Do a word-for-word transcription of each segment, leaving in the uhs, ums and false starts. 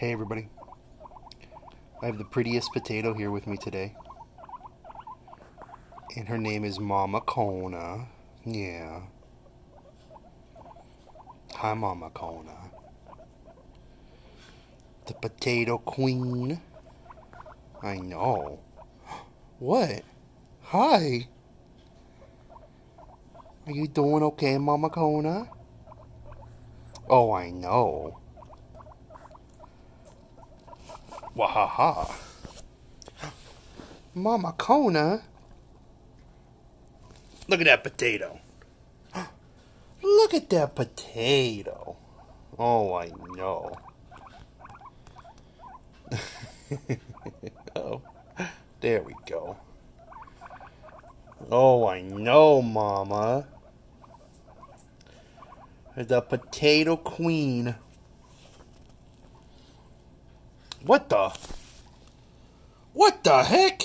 Hey everybody, I have the prettiest potato here with me today, and her name is Mama Kona. Yeah. Hi Mama Kona. The potato queen. I know. What? Hi. Are you doing okay, Mama Kona? Oh, I know. Wahaha. Mama Kona? Look at that potato. Look at that potato. Oh, I know. Oh, there we go. Oh, I know, Mama. The potato queen. What the? What the heck?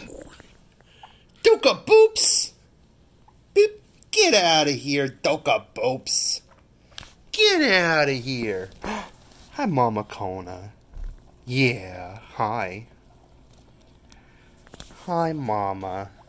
Doka Boops! Beep. Get out of here, Doka Boops! Get out of here! Hi, Mama Kona. Yeah, hi. Hi, Mama.